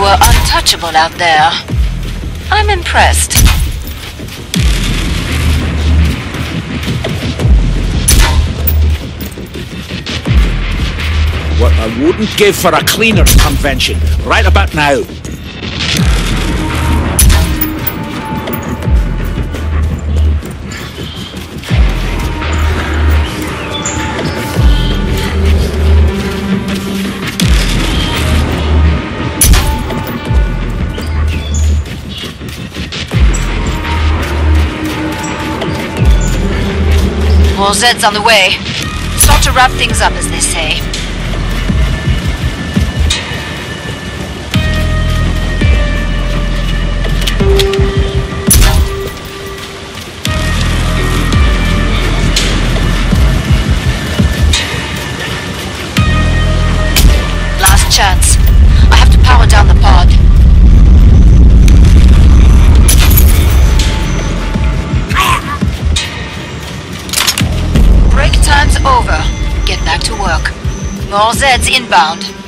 were untouchable out there. I'm impressed. What I wouldn't give for a cleaners convention, right about now. More Zeds on the way. Start to wrap things up, as they say. Last chance. I have to power down the pod. Break time's over. Get back to work. More Zeds inbound.